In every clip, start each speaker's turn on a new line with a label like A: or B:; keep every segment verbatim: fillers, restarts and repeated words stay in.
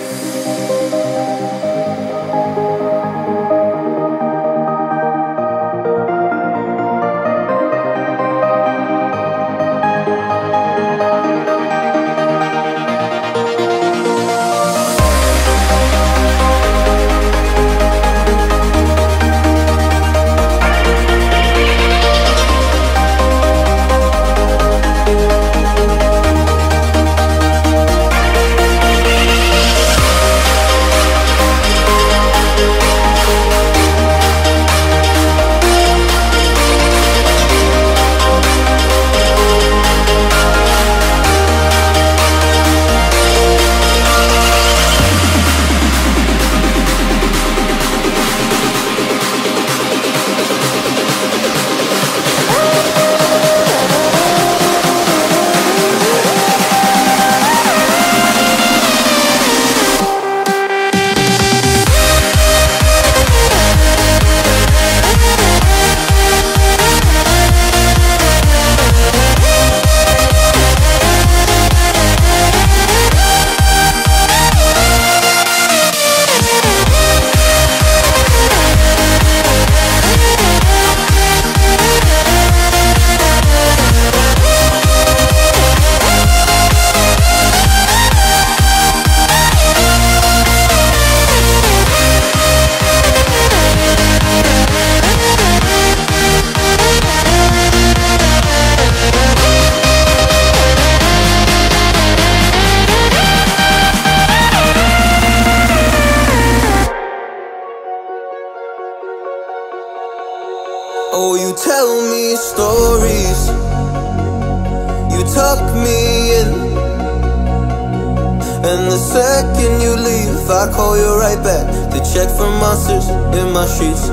A: Oh, you tell me stories, you tuck me in, and the second you leave, I call you right back to check for monsters in my sheets.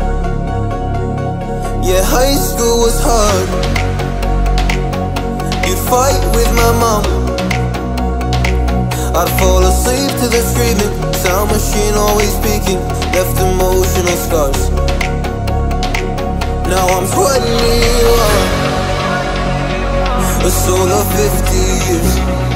A: Yeah, high school was hard. You'd fight with my mom, I'd fall asleep to the screaming, sound machine always speaking, left emotional scars. Now I'm twenty-one, a soul of fifty years.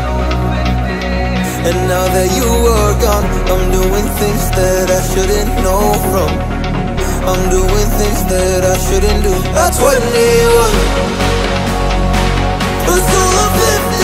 A: And now that you are gone, I'm doing things that I shouldn't know from. I'm doing things that I shouldn't do. At twenty-one, a soul of fifty